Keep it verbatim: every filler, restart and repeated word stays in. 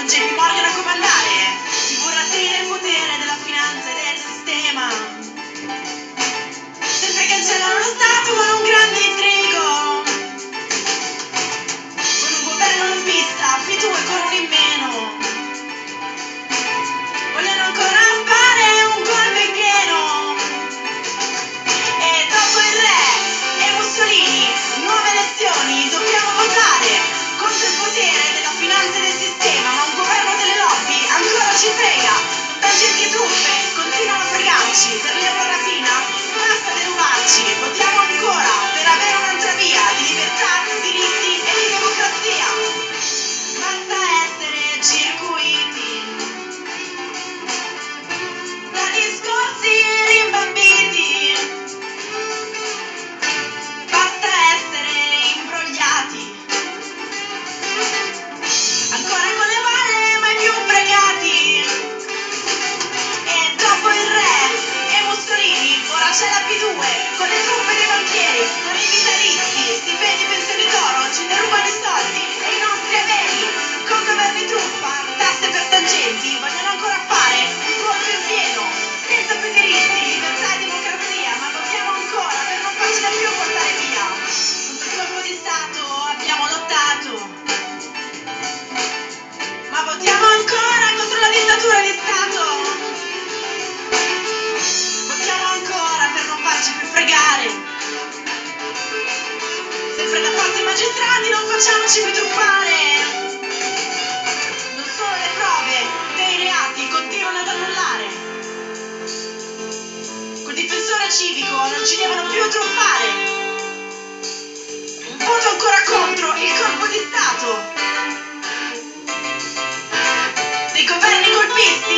J P Morgan a comandare, i burattini del potere, della finanza e del sistema. Sempre cancellano lo Stato con un grande intrigo, con un governo lobbista, P due con un in meno. Vogliono ancora fare un golpe in pieno. E dopo il re e Mussolini, nuove elezioni, dobbiamo votare contro il potere della finanza e del sistema, ma un governo delle lobby ancora ci frega. Tangenti e truffe continuano a fregarci, per l'euro rapina basta derubarci. Votiamo ancora per avere un'altra via di libertà, diritti e di democrazia. Basta essere circuiti da discorsi rimbambiti, basta essere imbrogliati ancora con le balle mai più fregati. E dopo il re e Mussolini ora c'è la P due con le truffe dei banchieri, con i vitalizi, stipendi, pensioni d'oro, ci derubano i soldi e i nostri averi, con governi truffa, tasse per tangenti. Vogliono ancora fare un golpe in pieno, senza più diritti, libertà e democrazia, ma votiamo ancora per non farcela più portare via. Contro il colpo di Stato abbiamo lottato, ma votiamo ancora contro la dittatura di Stato. Votiamo ancora per non farci più fregare. Sempre da parte ai magistrati, non facciamoci più truffare. Non solo le prove dei reati continuano ad annullare, col difensore civico non ci devono più truffare. Un voto ancora contro il colpo di Stato dei governi golpisti.